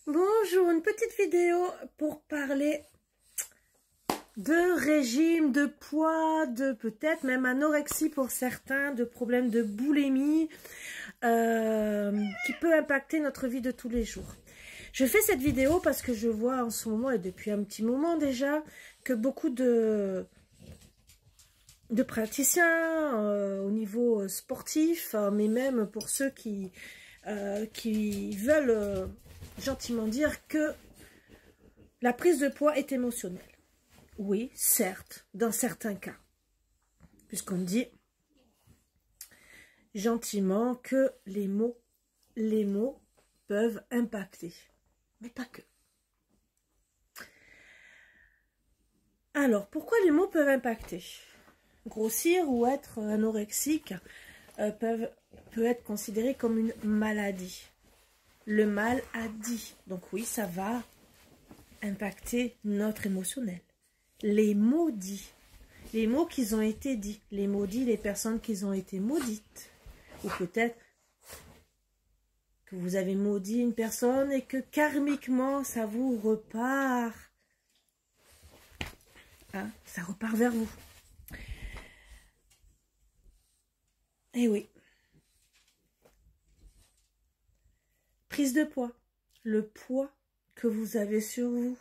Bonjour, une petite vidéo pour parler de régime, de poids, de peut-être même anorexie pour certains, de problèmes de boulimie qui peut impacter notre vie de tous les jours. Je fais cette vidéo parce que je vois en ce moment et depuis un petit moment déjà que beaucoup de praticiens au niveau sportif, mais même pour ceux qui veulent gentiment dire que la prise de poids est émotionnelle. Oui, certes, dans certains cas. Puisqu'on dit gentiment que les mots peuvent impacter. Mais pas que. Alors, pourquoi les mots peuvent impacter? Grossir ou être anorexique peut être considéré comme une maladie. Le mal a dit. Donc oui, ça va impacter notre émotionnel. Les mots dits, les mots qui ont été dits, les maudits, les personnes qui ont été maudites. Ou peut-être que vous avez maudit une personne et que karmiquement, ça vous repart. Hein, ça repart vers vous. Eh oui. Prise de poids. Le poids que vous avez sur vous.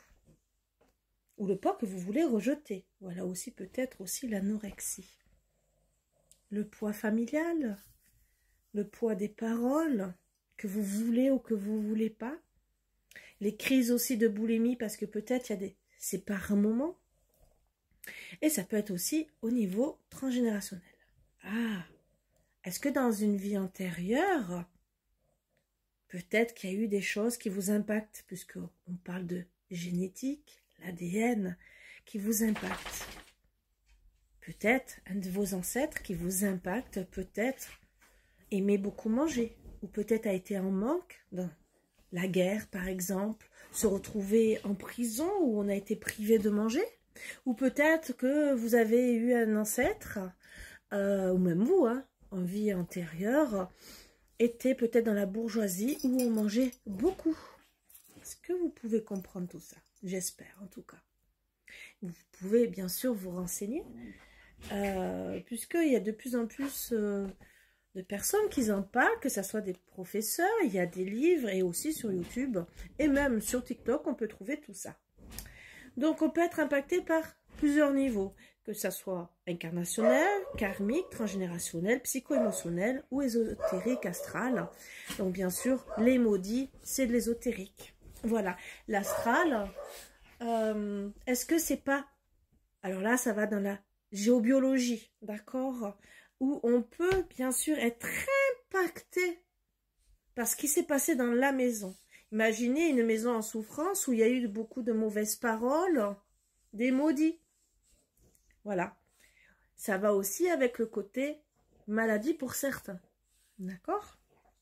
Ou le poids que vous voulez rejeter. Voilà aussi peut-être aussi l'anorexie. Le poids familial. Le poids des paroles que vous voulez ou que vous ne voulez pas. Les crises aussi de boulimie parce que peut-être il y a des... c'est par un moment. Et ça peut être aussi au niveau transgénérationnel. Ah, est-ce que dans une vie antérieure, peut-être qu'il y a eu des choses qui vous impactent, puisqu'on parle de génétique, l'ADN, qui vous impacte. Peut-être un de vos ancêtres qui vous impacte, peut-être aimer beaucoup manger, ou peut-être a été en manque dans la guerre, par exemple, se retrouver en prison où on a été privé de manger, ou peut-être que vous avez eu un ancêtre, ou même vous, hein, en vie antérieure, était peut-être dans la bourgeoisie où on mangeait beaucoup. Est-ce que vous pouvez comprendre tout ça? J'espère, en tout cas. Vous pouvez bien sûr vous renseigner, puisqu'il y a de plus en plus de personnes qui en parlent, que ce soit des professeurs, il y a des livres, et aussi sur YouTube, et même sur TikTok, on peut trouver tout ça. Donc, on peut être impacté par plusieurs niveaux, que ce soit incarnationnel, karmique, transgénérationnel, psycho-émotionnel ou ésotérique, astral. Donc, bien sûr, les maudits, c'est de l'ésotérique. Voilà. L'astral, est-ce que c'est pas... Alors là, ça va dans la géobiologie, d'accord? Où on peut, bien sûr, être impacté par ce qui s'est passé dans la maison. Imaginez une maison en souffrance où il y a eu beaucoup de mauvaises paroles, des maudits. Voilà. Ça va aussi avec le côté maladie pour certains. D'accord?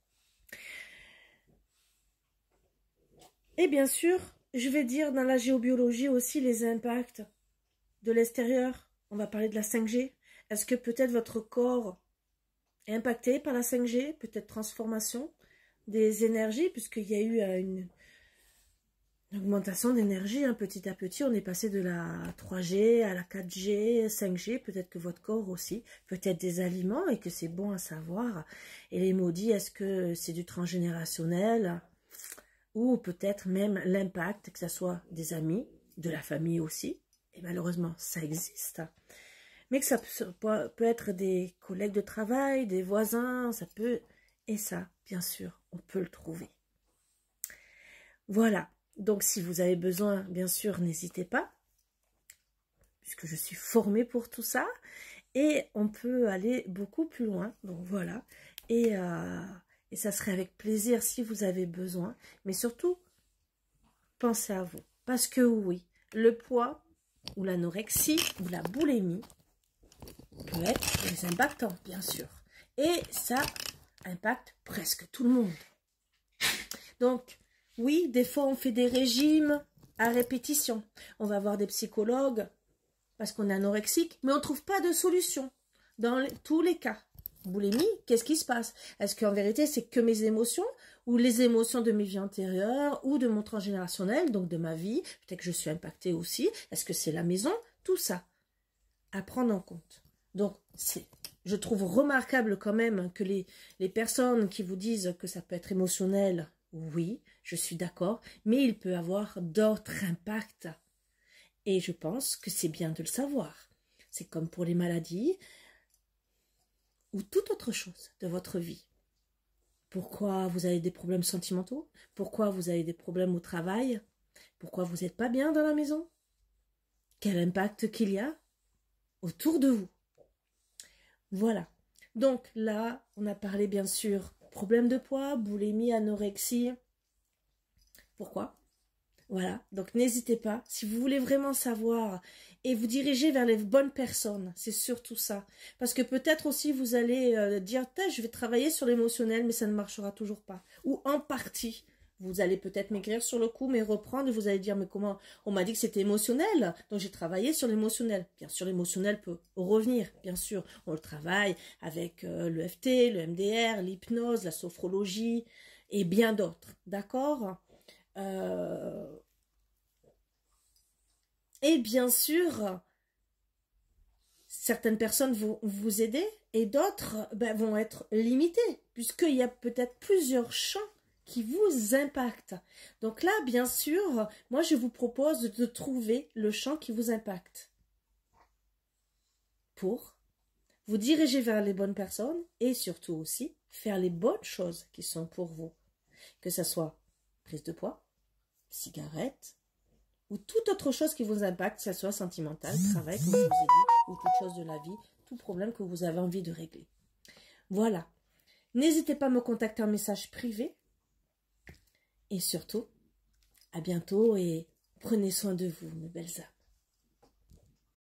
Et bien sûr, je vais dire dans la géobiologie aussi les impacts de l'extérieur. On va parler de la 5G. Est-ce que peut-être votre corps est impacté par la 5G? Peut-être transformation des énergies, puisqu'il y a eu une augmentation d'énergie, hein, petit à petit, on est passé de la 3G à la 4G, 5G, peut-être que votre corps aussi, peut-être des aliments et que c'est bon à savoir. Et les maudits, est-ce que c'est du transgénérationnel ou peut-être même l'impact, que ce soit des amis, de la famille aussi, et malheureusement ça existe, mais que ça peut être des collègues de travail, des voisins, ça peut, et ça, bien sûr, on peut le trouver. Voilà. Donc, si vous avez besoin, bien sûr, n'hésitez pas, puisque je suis formée pour tout ça, et on peut aller beaucoup plus loin. Donc, voilà. Et ça serait avec plaisir si vous avez besoin. Mais surtout, pensez à vous. Parce que oui, le poids, ou l'anorexie, ou la boulimie, peut être des impactants, bien sûr. Et ça impacte presque tout le monde. Donc, oui, des fois, on fait des régimes à répétition. On va voir des psychologues parce qu'on est anorexique, mais on ne trouve pas de solution dans tous les cas. Boulimie, qu'est-ce qui se passe? Est-ce qu'en vérité, c'est que mes émotions ou les émotions de mes vies antérieures, ou de mon transgénérationnel, donc de ma vie, peut-être que je suis impactée aussi, est-ce que c'est la maison, tout ça, à prendre en compte. Donc, je trouve remarquable quand même que les personnes qui vous disent que ça peut être émotionnel, oui, je suis d'accord, mais il peut avoir d'autres impacts. Et je pense que c'est bien de le savoir. C'est comme pour les maladies ou toute autre chose de votre vie. Pourquoi vous avez des problèmes sentimentaux? Pourquoi vous avez des problèmes au travail? Pourquoi vous n'êtes pas bien dans la maison? Quel impact qu'il y a autour de vous? Voilà. Donc là, on a parlé bien sûr problème de poids, boulimie, anorexie. Pourquoi? Voilà, donc n'hésitez pas, si vous voulez vraiment savoir et vous diriger vers les bonnes personnes, c'est surtout ça. Parce que peut-être aussi vous allez dire, je vais travailler sur l'émotionnel, mais ça ne marchera toujours pas. Ou en partie, vous allez peut-être m'écrire sur le coup, mais reprendre, et vous allez dire, mais comment, on m'a dit que c'était émotionnel, donc j'ai travaillé sur l'émotionnel. Bien sûr, l'émotionnel peut revenir, bien sûr, on le travaille avec l'EFT, le MDR, l'hypnose, la sophrologie, et bien d'autres, d'accord ? Et bien sûr, certaines personnes vont vous aider et d'autres vont être limitées, puisqu'il y a peut-être plusieurs champs qui vous impactent. Donc là, bien sûr, moi je vous propose de trouver le champ qui vous impacte pour vous diriger vers les bonnes personnes et surtout aussi faire les bonnes choses qui sont pour vous. Que ce soit prise de poids, cigarette, ou toute autre chose qui vous impacte, que ce soit sentimental, travail, comme je vous ai dit, ou toute chose de la vie, tout problème que vous avez envie de régler. Voilà. N'hésitez pas à me contacter en message privé. Et surtout, à bientôt et prenez soin de vous, mes belles âmes.